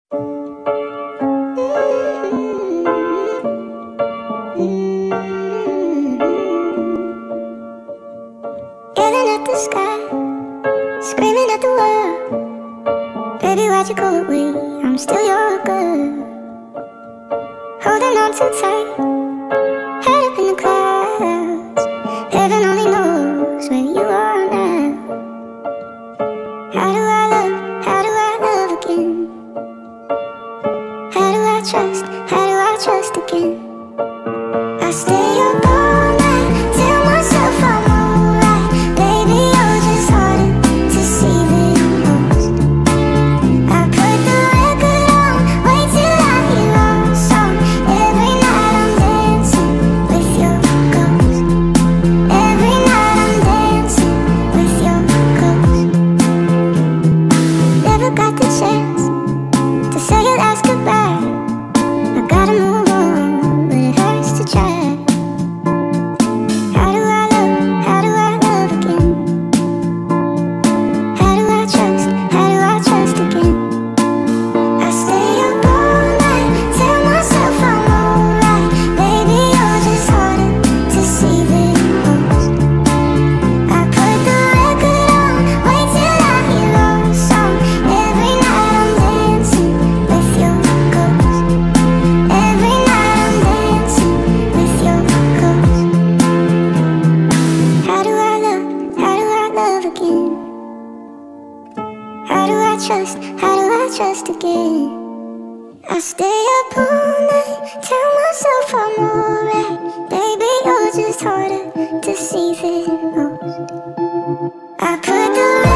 Yelling at the sky, screaming at the world. Baby, why'd you go away? I'm still your girl. Holding on too tight, head up in the clouds. Heaven only knows where you are now. How do I love? How do I love again? How do I trust? How do I trust again? I stay up all night, tell myself I'm alright. Baby, you're just harder to see than most. I put the record on, wait till I hear our song. Every night I'm dancing with your ghost. Every night I'm dancing with your ghost. Never got the chance to say your last goodbye. I gotta move on, but it hurts to try. How do I love? How do I love again? How do I trust? How do I trust again? I stay up all night, tell myself I'm alright. Baby, you're just harder to see than most. I put the record on, wait till I hear our song. Every night I'm dancing with your ghost. Every night I'm dancing with your ghost. How do I love? How do I love again? How do I trust? How do I trust again? I stay up all night, tell myself I'm alright. Baby, you're just harder to see than most. I put the